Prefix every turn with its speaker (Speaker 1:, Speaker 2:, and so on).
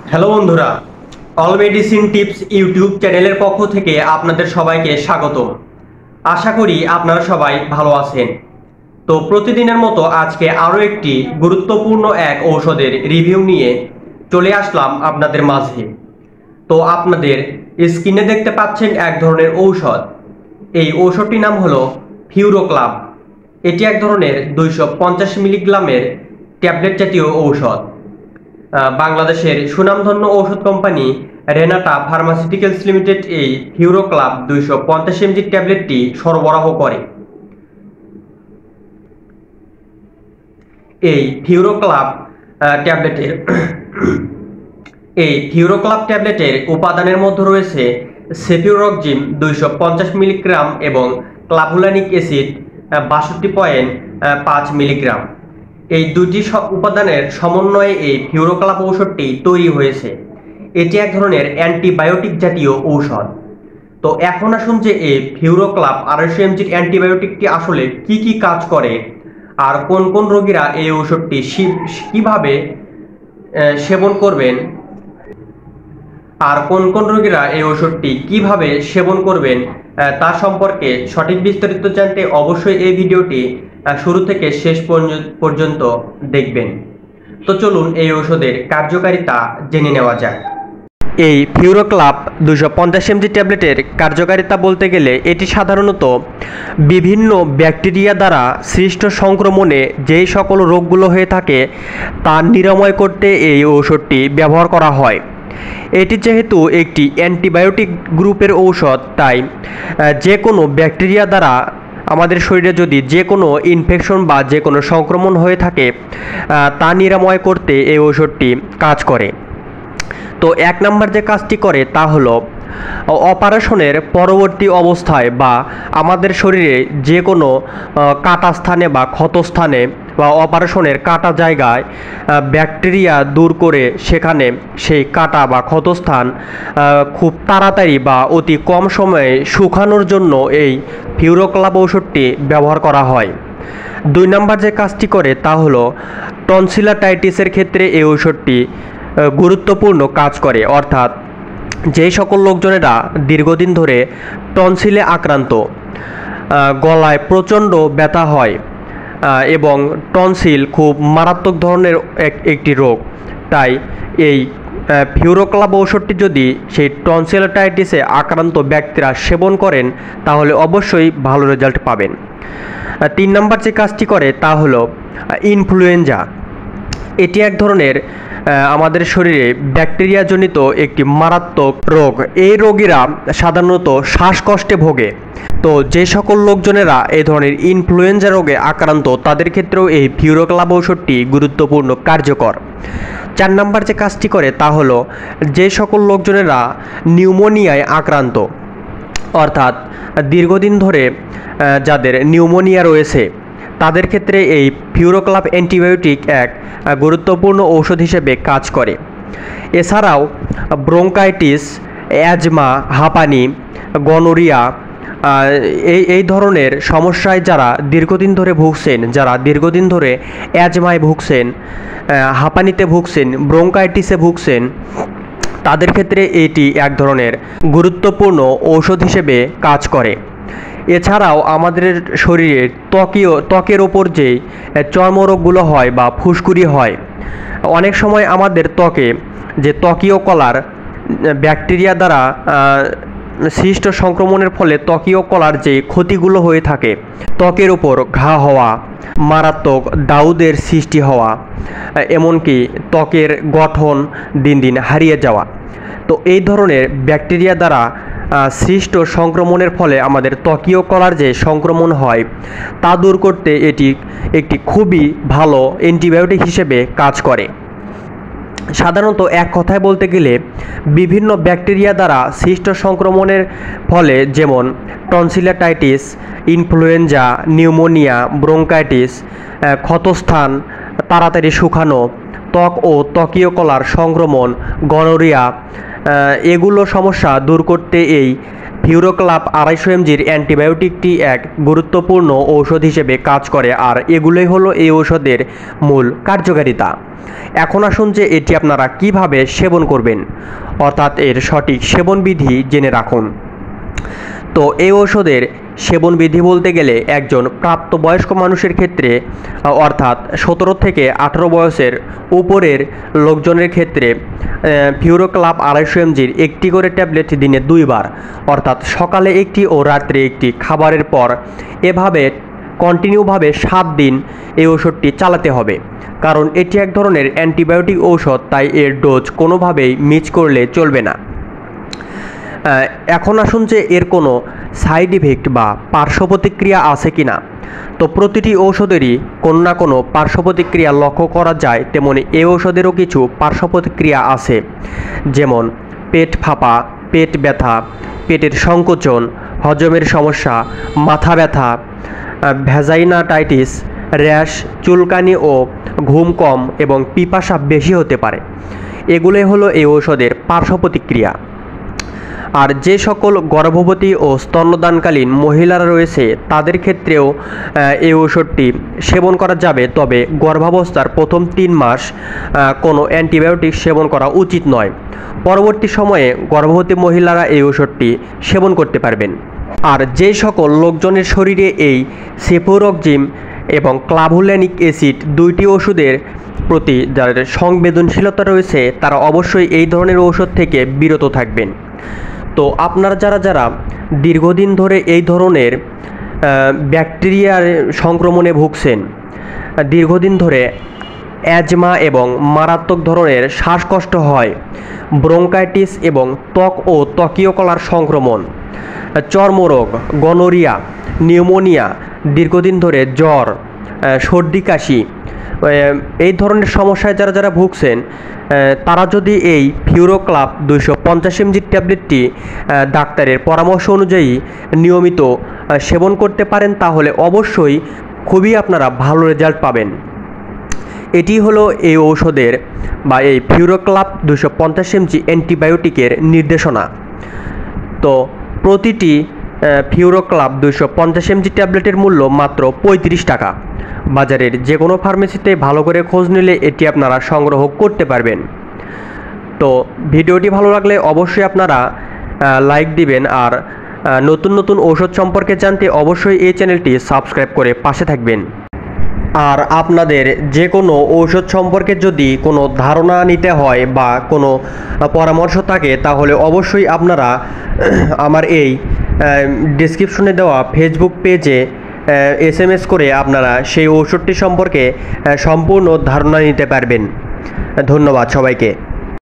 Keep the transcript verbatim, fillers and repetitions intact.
Speaker 1: Hello বন্ধুরা, all medicine tips YouTube চ্যানেলের পক্ষ থেকে আপনাদের সবাইকে স্বাগতম। আশা করি আপনারা সবাই ভালো আছেন। তো প্রতিদিনের মতো আজকে আরও একটি গুরুত্বপূর্ণ এক ঔষধের রিভিউ নিয়ে চলে আসলাম আপনাদের মাঝে। তো আপনাদের স্ক্রিনে দেখতে পাচ্ছেন এক ধরনের ঔষধ। এই ঔষধটির নাম হলো ফিউরোক্লাব। এটি এক ধরনের দুইশো পঞ্চাশ মিলিগ্রামের ট্যাবলেট জাতীয় ঔষধ। বাংলাদেশের সুনামধন্য ঔষধ কোম্পানি রেনাটা ফার্মাসিউটিক্যালস লিমিটেড এই ফিউরোক্লাব দুইশো পঞ্চাশ এমজি ট্যাবলেটটি সরবরাহ করে। এই ফিউরোক্লাব ট্যাবলেটের এই ফিউরোক্লাব ট্যাবলেটের উপাদানের মধ্যে রয়েছে সেফিউরক্সিম দুইশো পঞ্চাশ মিলিগ্রাম এবং ক্লাভুলানিক অ্যাসিড বাষট্টি পয়েন্ট পাঁচ মিলিগ্রাম। এই দুটি উপাদানের সমন্বয়ে এই ফিউরোক্লাব ঔষধটি তৈরি হয়েছে। এটি এক ধরনের অ্যান্টিবায়োটিক জাতীয় ঔষধ। তো এখন আসুন যে এই ফিউরোক্লাব আড়াইশো এমজির অ্যান্টিবায়োটিকটি আসলে কি কি কাজ করে, আর কোন কোন রোগীরা এই ঔষধটি কিভাবে সেবন করবেন আর কোন কোন রোগীরা এই ওষুধটি কিভাবে সেবন করবেন তা সম্পর্কে সঠিক বিস্তারিত জানতে অবশ্যই এই ভিডিওটি শুরু থেকে শেষ পর্যন্ত দেখবেন। তো চলুন এই ওষুধের কার্যকারিতা জেনে নেওয়া যাক। এই ফিউরোক্লাব দুশো পঞ্চাশ এমজি ট্যাবলেটের কার্যকারিতা বলতে গেলে এটি সাধারণত বিভিন্ন ব্যাকটেরিয়া দ্বারা সৃষ্ট সংক্রমণে যেই সকল রোগগুলো হয়ে থাকে তা নিরাময় করতে এই ঔষধটি ব্যবহার করা হয়। এটি যেহেতু একটি অ্যান্টিবায়োটিক গ্রুপের ঔষধ, তাই যে কোনো ব্যাকটেরিয়া দ্বারা আমাদের শরীরে যদি যে কোনো ইনফেকশন বা যে কোনো সংক্রমণ হয়ে থাকে তা নিরাময় করতে এই ঔষধটি কাজ করে। তো এক নম্বর যে কাজটি করে তা হলো অপারেশনের পরবর্তী অবস্থায় বা আমাদের শরীরে যে কোনো কাটা স্থানে বা ক্ষতস্থানে বা অপারেশনের কাটা জায়গায় ব্যাকটেরিয়া দূর করে সেখানে সেই কাটা বা ক্ষতস্থান খুব তাড়াতাড়ি বা অতি কম সময়ে শুকানোর জন্য এই ফিউরোক্লাব ঔষধটি ব্যবহার করা হয়। দুই নম্বর যে কাজটি করে তা হলো টনসিলাটাইটিসের ক্ষেত্রে এই ঔষধটি গুরুত্বপূর্ণ কাজ করে। অর্থাৎ যেই সকল লোকজনেরা দীর্ঘদিন ধরে টনসিলে আক্রান্ত, গলায় প্রচণ্ড ব্যথা হয় এবং টনসিল খুব মারাত্মক ধরনের একটি রোগ, তাই এই ফিউরোক্লাব ঔষধটি যদি সেই টনসিলাটাইটিসে আক্রান্ত ব্যক্তিরা সেবন করেন তাহলে অবশ্যই ভালো রেজাল্ট পাবেন। তিন নম্বর যে কাজটি করে তা হলো ইনফ্লুয়েঞ্জা। এটি এক ধরনের আমাদের শরীরে ব্যাকটেরিয়াজনিত একটি মারাত্মক রোগ। এই রোগীরা সাধারণত শ্বাসকষ্টে ভোগে। তো যে সকল লোকজনেরা এই ধরনের ইনফ্লুয়েঞ্জা রোগে আক্রান্ত তাদের ক্ষেত্রেও এই ফিউরোক্লাব ঔষধটি গুরুত্বপূর্ণ কার্যকর। চার নম্বর যে কাজটি করে তা হলো যে সকল লোকজনেরা নিউমোনিয়ায় আক্রান্ত, অর্থাৎ দীর্ঘদিন ধরে যাদের নিউমোনিয়া রয়েছে তাদের ক্ষেত্রে এই ফিউরোক্লাব অ্যান্টিবায়োটিক এক গুরুত্বপূর্ণ ঔষধ হিসেবে কাজ করে। এছাড়াও ব্রঙ্কাইটিস, অ্যাজমা, হাঁপানি, গনোরিয়া এই এই ধরনের সমস্যায় যারা দীর্ঘদিন ধরে ভুগছেন, যারা দীর্ঘদিন ধরে অ্যাজমায় ভুগছেন, হাঁপানিতে ভুগছেন, ব্রঙ্কাইটিসে ভুগছেন, তাদের ক্ষেত্রে এটি এক ধরনের গুরুত্বপূর্ণ ঔষধ হিসেবে কাজ করে। এছাড়াও আমাদের শরীরে ত্বকীয় ত্বকের ওপর যে চর্মরোগগুলো হয় বা ফুসকুড়ি হয়, অনেক সময় আমাদের ত্বকে যে ত্বকীয় কলার ব্যাকটেরিয়া দ্বারা সৃষ্ট সংক্রমণের ফলে ত্বকীয় কলার যে ক্ষতিগুলো হয়ে থাকে, ত্বকের ওপর ঘা হওয়া, মারাত্মক দাউদের সৃষ্টি হওয়া, এমনকি ত্বকের গঠন দিন দিন হারিয়ে যাওয়া, তো এই ধরনের ব্যাকটেরিয়া দ্বারা সৃষ্ট সংক্রমণের ফলে আমাদের ত্বকীয় কলার যে সংক্রমণ হয় তা দূর করতে এটি একটি খুবই ভালো অ্যান্টিবায়োটিক হিসেবে কাজ করে। সাধারণত এক কথায় বলতে গেলে বিভিন্ন ব্যাকটেরিয়া দ্বারা সৃষ্ট সংক্রমণের ফলে, যেমন টনসিলাটাইটিস, ইনফ্লুয়েঞ্জা, নিউমোনিয়া, ব্রঙ্কাইটিস, ক্ষতস্থান তাড়াতাড়ি শুকানো, ত্বক ও ত্বকীয় কলার সংক্রমণ, গনোরিয়া, এগুলো সমস্যা দূর করতে এই ফিউরোক্লাপ আড়াইশো এমজির অ্যান্টিবায়োটিকটি এক গুরুত্বপূর্ণ ঔষধ হিসেবে কাজ করে, আর এগুলোই হলো এই ঔষধের মূল কার্যকারিতা। এখন আসুন যে এটি আপনারা কিভাবে সেবন করবেন, অর্থাৎ এর সঠিক সেবনবিধি জেনে রাখুন। তো এই ঔষধের সেবনবিধি বলতে গেলে একজন প্রাপ্তবয়স্ক মানুষের ক্ষেত্রে, অর্থাৎ সতেরো থেকে আঠেরো বয়সের উপরের লোকজনের ক্ষেত্রে ফিউরোক্লাপ আড়াইশো এমজির একটি করে ট্যাবলেট দিনে দুইবার, অর্থাৎ সকালে একটি ও রাত্রে একটি খাবারের পর, এভাবে কন্টিনিউভাবে সাত দিন এই ঔষধটি চালাতে হবে। কারণ এটি এক ধরনের অ্যান্টিবায়োটিক ঔষধ, তাই এর ডোজ কোনোভাবেই মিস করলে চলবে না। এখন আসুন যে এর কোনো সাইড ইফেক্ট বা পার্শ্ব প্রতিক্রিয়া আছে কি না। তো প্রতিটি ঔষধেরই কোনো না কোনো পার্শ্ব প্রতিক্রিয়া লক্ষ্য করা যায়, তেমনি এই ঔষধেরও কিছু পার্শ্ব প্রতিক্রিয়া আছে, যেমন পেট ফাঁপা, পেট ব্যথা, পেটের সংকোচন, হজমের সমস্যা, মাথা ব্যথা, ভ্যাজাইনাটাইটিস, র্যাশ, চুলকানি ও ঘুম কম এবং পিপাসা বেশি হতে পারে। এগুলোই হলো এই ঔষধের পার্শ্ব প্রতিক্রিয়া। আর যে সকল গর্ভবতী ও স্তন্যদানকালীন মহিলারা রয়েছে তাদের ক্ষেত্রেও এই ঔষধটি সেবন করা যাবে, তবে গর্ভাবস্থার প্রথম তিন মাস কোনো অ্যান্টিবায়োটিক সেবন করা উচিত নয়। পরবর্তী সময়ে গর্ভবতী মহিলারা এই ঔষধটি সেবন করতে পারবেন। আর যে সকল লোকজনের শরীরে এই সেফুরোক্সিম এবং ক্লাভুল্যানিক অ্যাসিড দুইটি ওষুধের প্রতি যাদের সংবেদনশীলতা রয়েছে তারা অবশ্যই এই ধরনের ঔষধ থেকে বিরত থাকবেন। তো আপনারা যারা যারা দীর্ঘদিন ধরে এই ধরনের ব্যাকটেরিয়ার সংক্রমণে ভুগছেন, দীর্ঘদিন ধরে অ্যাজমা এবং মারাত্মক ধরনের শ্বাসকষ্ট হয়, ব্রঙ্কাইটিস এবং ত্বক ও ত্বকীয় কলার সংক্রমণ, চর্মরোগ, গনোরিয়া, নিউমোনিয়া, দীর্ঘদিন ধরে জ্বর, সর্দি কাশি, এই ধরনের সমস্যায় যারা যারা ভুগছেন তারা যদি এই ফিউরোক্লাপ দুইশো পঞ্চাশ এমজির ট্যাবলেটটি ডাক্তারের পরামর্শ অনুযায়ী নিয়মিত সেবন করতে পারেন, তাহলে অবশ্যই খুবই আপনারা ভালো রেজাল্ট পাবেন। এটি হলো এই ঔষধের বা এই ফিউরোক্লাপ দুইশো পঞ্চাশ এমজি অ্যান্টিবায়োটিকের নির্দেশনা। তো প্রতিটি ফিউরোক্লাপ দুইশো পঞ্চাশ এমজি ট্যাবলেটের মূল্য মাত্র পঁয়ত্রিশ টাকা। বাজারের যে কোনো ফার্মেসিতে ভালো করে খোঁজ নিলে এটি আপনারা সংগ্রহ করতে পারবেন। তো ভিডিওটি ভালো লাগলে অবশ্যই আপনারা লাইক দিবেন, আর নতুন নতুন ঔষধ সম্পর্কে জানতে অবশ্যই এই চ্যানেলটি সাবস্ক্রাইব করে পাশে থাকবেন। আর আপনাদের যে কোনো ঔষধ সম্পর্কে যদি কোনো ধারণা নিতে হয় বা কোনো পরামর্শ থাকে তাহলে অবশ্যই আপনারা আমার এই ডেসক্রিপশনে দেওয়া ফেসবুক পেজে এস এম এস করে আপনারা সেই ঔষধটি সম্পর্কে সম্পূর্ণ ধারণা নিতে পারবেন। ধন্যবাদ সবাইকে।